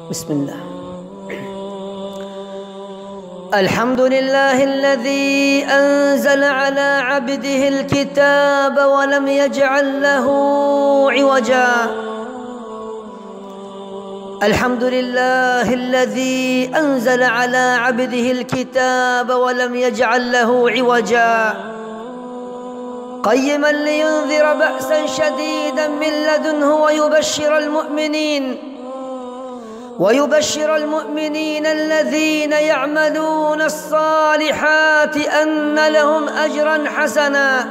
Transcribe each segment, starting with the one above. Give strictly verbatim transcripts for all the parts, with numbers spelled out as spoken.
بسم الله. الحمد لله الذي أنزل على عبده الكتاب ولم يجعل له عوجا. الحمد لله الذي أنزل على عبده الكتاب ولم يجعل له عوجا قيما لينذر بأسا شديدا من لدنه ويبشر المؤمنين ويبشر المؤمنين الذين يعملون الصالحات أن لهم أجرا حسنا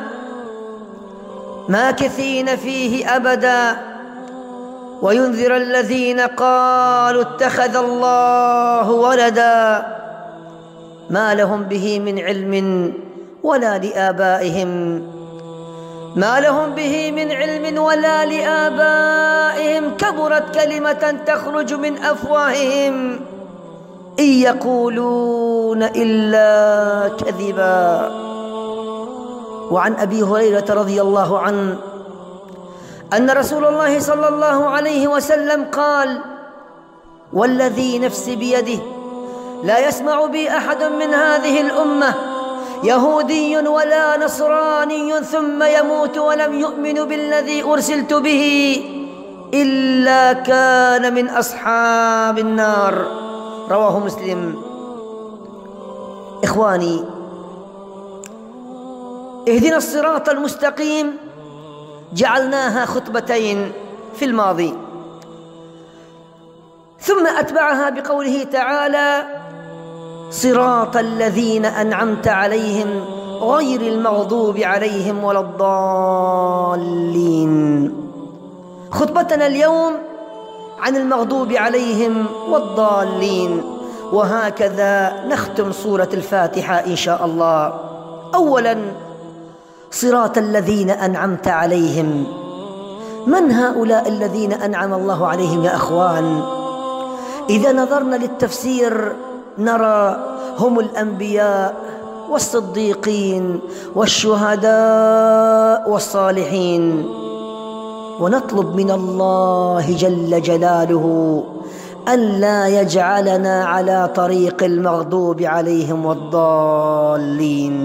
ماكثين فيه أبدا وينذر الذين قالوا اتخذ الله ولدا ما لهم به من علم ولا لآبائهم ما لهم به من علم ولا لآبائهم كبرت كلمة تخرج من أفواههم إن يقولون إلا كذبا. وعن أبي هريرة رضي الله عنه أن رسول الله صلى الله عليه وسلم قال: والذي نفسي بيده لا يسمع بي أحد من هذه الأمة يهودي ولا نصراني ثم يموت ولم يؤمن بالذي أرسلت به إلا كان من أصحاب النار. رواه مسلم. إخواني، اهدنا الصراط المستقيم جعلناها خطبتين في الماضي، ثم أتبعها بقوله تعالى: صراط الذين أنعمت عليهم غير المغضوب عليهم ولا الضالين. خطبتنا اليوم عن المغضوب عليهم والضالين، وهكذا نختم سورة الفاتحة إن شاء الله. أولاً، صراط الذين أنعمت عليهم. من هؤلاء الذين أنعم الله عليهم يا أخوان؟ إذا نظرنا للتفسير نرى هم الأنبياء والصديقين والشهداء والصالحين، ونطلب من الله جل جلاله أن لا يجعلنا على طريق المغضوب عليهم والضالين،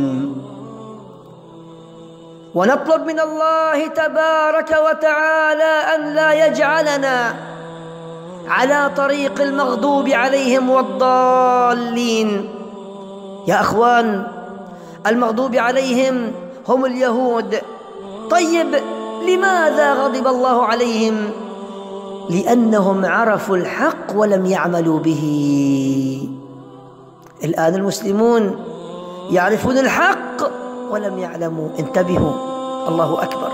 ونطلب من الله تبارك وتعالى أن لا يجعلنا على طريق المغضوب عليهم والضالين. يا أخوان، المغضوب عليهم هم اليهود. طيب، لماذا غضب الله عليهم؟ لأنهم عرفوا الحق ولم يعملوا به. الآن المسلمون يعرفون الحق ولم يعلموا. انتبهوا، الله أكبر.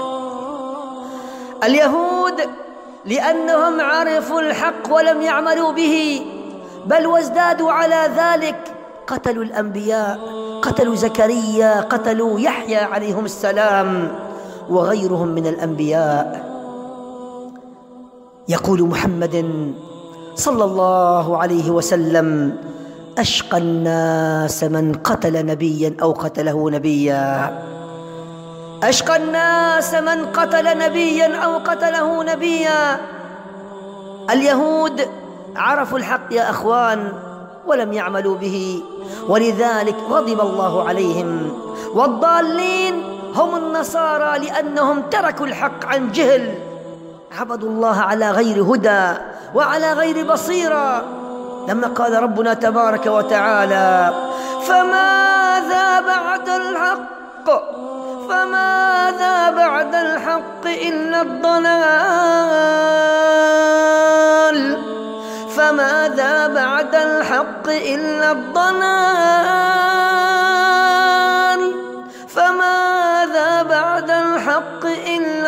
اليهود لأنهم عرفوا الحق ولم يعملوا به، بل وازدادوا على ذلك، قتلوا الأنبياء، قتلوا زكريا، قتلوا يحيى عليهم السلام وغيرهم من الأنبياء. يقول محمد صلى الله عليه وسلم: أشقى الناس من قتل نبيا أو قتله نبيا. أشقى الناس من قتل نبيا أو قتله نبيا. اليهود عرفوا الحق يا أخوان ولم يعملوا به، ولذلك غضب الله عليهم. والضالين هم النصارى لأنهم تركوا الحق عن جهل، عبدوا الله على غير هدى وعلى غير بصيرة. لما قال ربنا تبارك وتعالى: فماذا بعد الحق فماذا بعد الحق إلا الضلال فماذا بعد الحق إلا الضلال فماذا بعد الحق إلا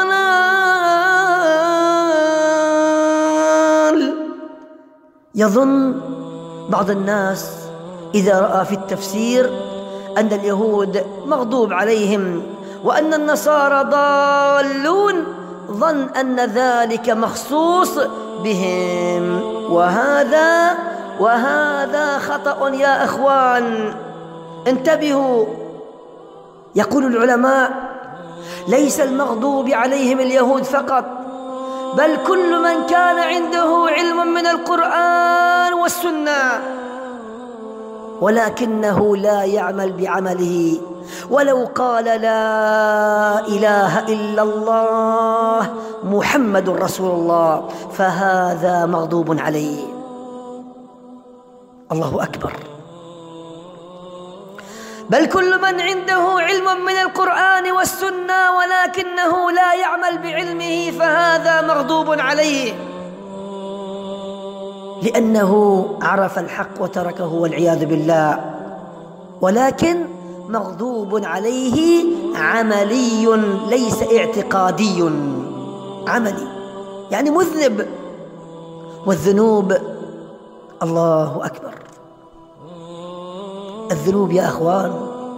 الضلال. يظن بعض الناس إذا رأى في التفسير أن اليهود مغضوب عليهم وأن النصارى ضالون، ظن أن ذلك مخصوص بهم، وهذا وهذا خطأ يا أخوان. انتبهوا. يقول العلماء: ليس المغضوب عليهم اليهود فقط، بل كل من كان عنده علم من القرآن والسنة ولكنه لا يعمل بعمله، ولو قال لا إله إلا الله محمد رسول الله فهذا مغضوب عليه. الله أكبر. بل كل من عنده علم من القرآن والسنة ولكنه لا يعمل بعلمه فهذا مغضوب عليه، لأنه عرف الحق وتركه والعياذ بالله، ولكن مغضوب عليه عملي ليس اعتقادي، عملي يعني مذنب. والذنوب الله أكبر، الذنوب يا أخوان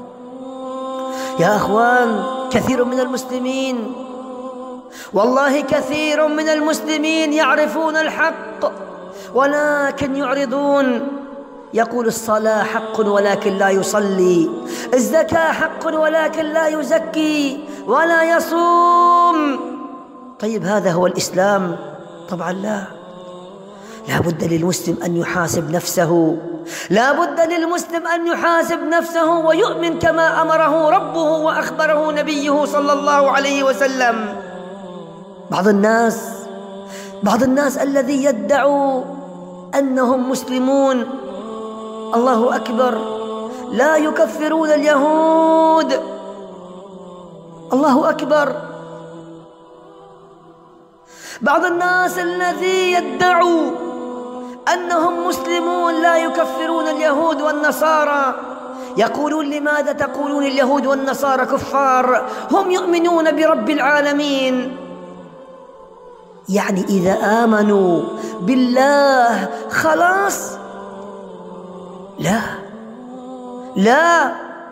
يا أخوان كثير من المسلمين، والله كثير من المسلمين يعرفون الحق ولكن يعرضون. يقول الصلاة حق ولكن لا يصلي، الزكاة حق ولكن لا يزكي ولا يصوم. طيب هذا هو الإسلام؟ طبعا لا. لا بد للمسلم أن يحاسب نفسه، لا بد للمسلم أن يحاسب نفسه ويؤمن كما أمره ربه وأخبره نبيه صلى الله عليه وسلم. بعض الناس بعض الناس الذي يدعوا أنهم مسلمون، الله أكبر، لا يكفرون اليهود، الله أكبر. بعض الناس الذي يدعوا أنهم مسلمون لا يكفرون اليهود والنصارى، يقولون لماذا تقولون اليهود والنصارى كفار؟ هم يؤمنون برب العالمين. يعني إذا آمنوا بالله خلاص؟ لا لا،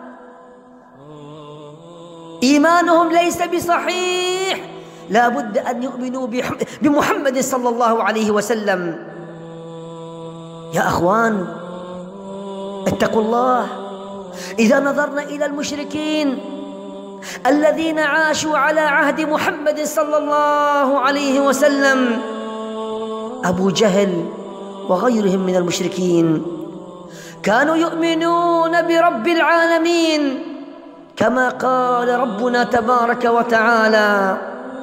إيمانهم ليس بصحيح، لا بد أن يؤمنوا بمحمد صلى الله عليه وسلم. يا أخوان اتقوا الله. إذا نظرنا إلى المشركين الذين عاشوا على عهد محمد صلى الله عليه وسلم، أبو جهل وغيرهم من المشركين كانوا يؤمنون برب العالمين كما قال ربنا تبارك وتعالى: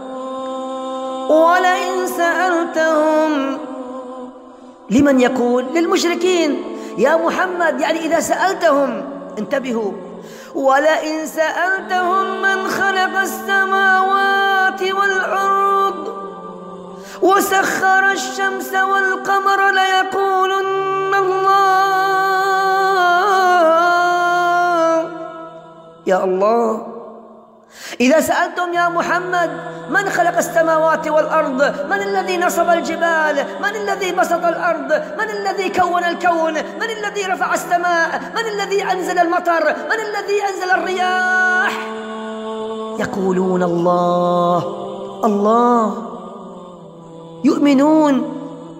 ولئن سألتهم. لمن يقول؟ للمشركين. يا محمد يعني إذا سألتهم، انتبهوا، ولئن سألتهم من خلق السماوات والأرض وسخر الشمس والقمر ليقولن الله. يا الله، إذا سألتم يا محمد من خلق السماوات والأرض، من الذي نصب الجبال، من الذي بسط الأرض، من الذي كون الكون، من الذي رفع السماء، من الذي أنزل المطر، من الذي أنزل الرياح، يقولون الله الله. يؤمنون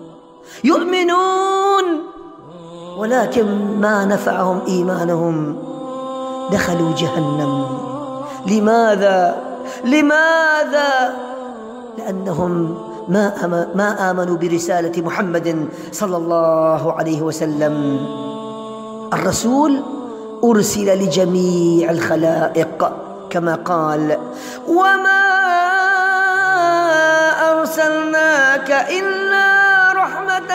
يؤمنون ولكن ما نفعهم إيمانهم، دخلوا جهنم. لماذا؟ لماذا؟ لأنهم ما ما آمنوا برسالة محمد صلى الله عليه وسلم. الرسول أرسل لجميع الخلائق كما قال: وما أرسلناك إلا رحمة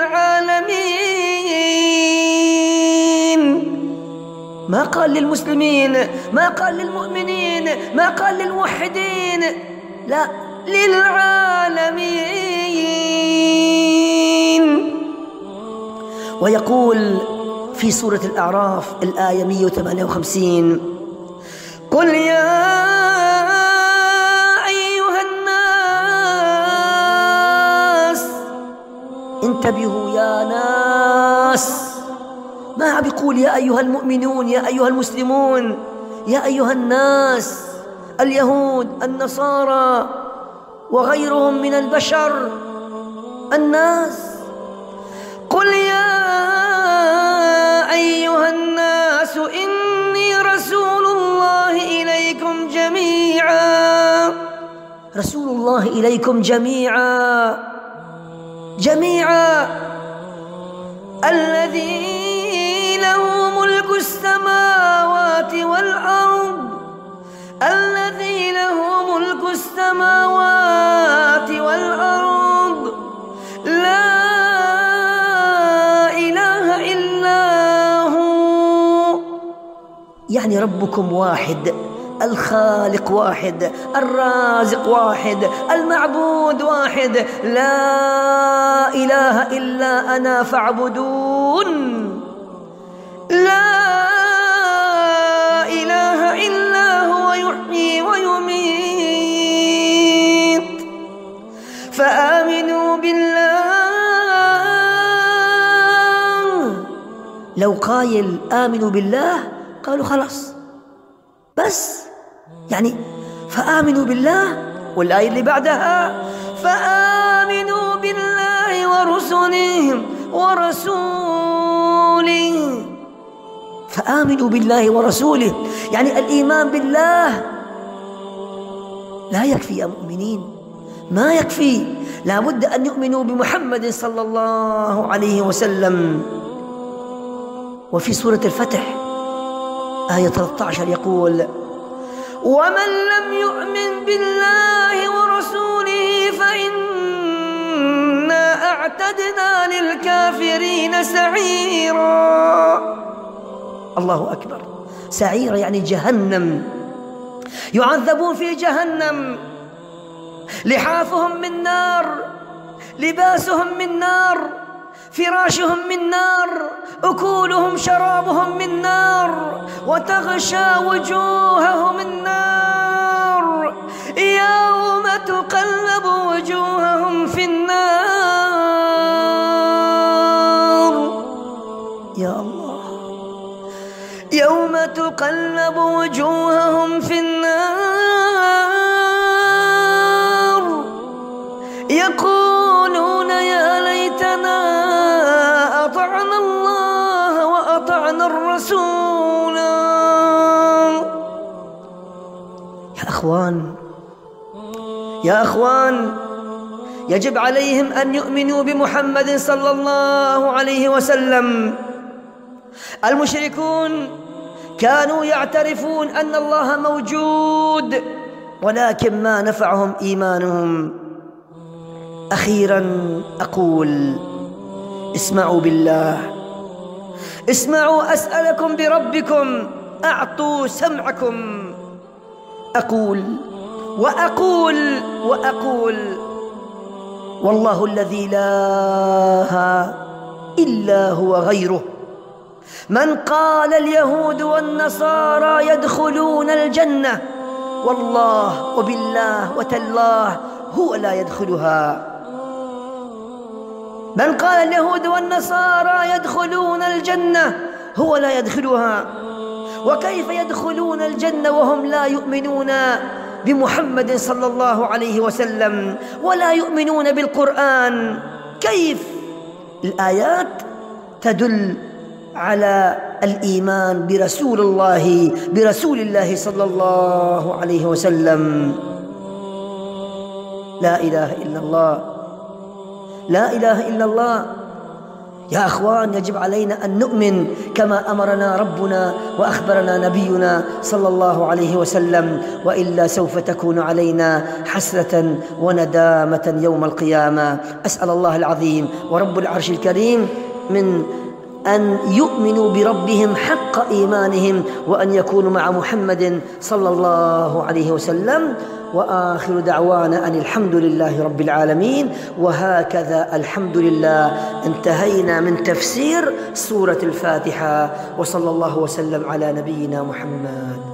للعالمين. ما قال للمسلمين، ما قال للمؤمنين، ما قال للموحدين، لا، للعالمين. ويقول في سورة الأعراف الآية مئة وثمانية وخمسين: قل يا أيها الناس، انتبهوا يا ناس، ما بيقول يا أيها المؤمنون، يا أيها المسلمون، يا أيها الناس، اليهود، النصارى وغيرهم من البشر، الناس. قل يا أيها الناس إني رسول الله إليكم جميعا. رسول الله إليكم جميعا جميعا الذي له ملك السماوات والأرض الذي له ملك السماوات والأرض لا إله إلا هو. يعني ربكم واحد، الخالق واحد، الرازق واحد، المعبود واحد، لا إله إلا أنا فاعبدون. لا إله إلا هو يحيي ويميت فآمنوا بالله. لو قايل آمنوا بالله قالوا خلاص بس، يعني فآمنوا بالله. والآية اللي بعدها فآمنوا بالله ورسله ورسوله. فآمنوا بالله ورسوله يعني الإيمان بالله لا يكفي يا مؤمنين، ما يكفي، لا بد أن يؤمنوا بمحمد صلى الله عليه وسلم. وفي سورة الفتح آية ثلاثة عشر يقول ومن لم يؤمن بالله ورسوله فإنا أعتدنا للكافرين سعيرا. الله أكبر. سعيرا يعني جهنم، يعذبون في جهنم، لحافهم من نار، لباسهم من نار، فراشهم من نار، أكولهم شرابهم من نار، وتغشى وجوههم النار يوم تقلب وجوههم في النار. يا الله، يوم تقلب وجوههم في النار يقولون يا ليتنا أطعنا الله وأطعنا الرسول. يا أخوان يا أخوان يجب عليهم أن يؤمنوا بمحمد صلى الله عليه وسلم. المشركون كانوا يعترفون أن الله موجود، ولكن ما نفعهم إيمانهم. أخيرا أقول اسمعوا بالله، اسمعوا أسألكم بربكم، أعطوا سمعكم. أقول وأقول وأقول والله الذي لا إلا هو غيره. من قال اليهود والنصارى يدخلون الجنة، والله وبالله وتالله هو لا يدخلها. من قال اليهود والنصارى يدخلون الجنة هو لا يدخلها. وكيف يدخلون الجنة وهم لا يؤمنون بمحمد صلى الله عليه وسلم ولا يؤمنون بالقرآن؟ كيف؟ الآيات تدل على الإيمان برسول الله برسول الله صلى الله عليه وسلم. لا إله إلا الله، لا إله إلا الله. يا أخوان يجب علينا أن نؤمن كما أمرنا ربنا وأخبرنا نبينا صلى الله عليه وسلم، وإلا سوف تكون علينا حسرة وندامة يوم القيامة. أسأل الله العظيم ورب العرش الكريم من أن يؤمنوا بربهم حق إيمانهم، وأن يكونوا مع محمد صلى الله عليه وسلم. وآخر دعوانا أن الحمد لله رب العالمين. وهكذا الحمد لله انتهينا من تفسير سورة الفاتحة، وصلى الله وسلم على نبينا محمد.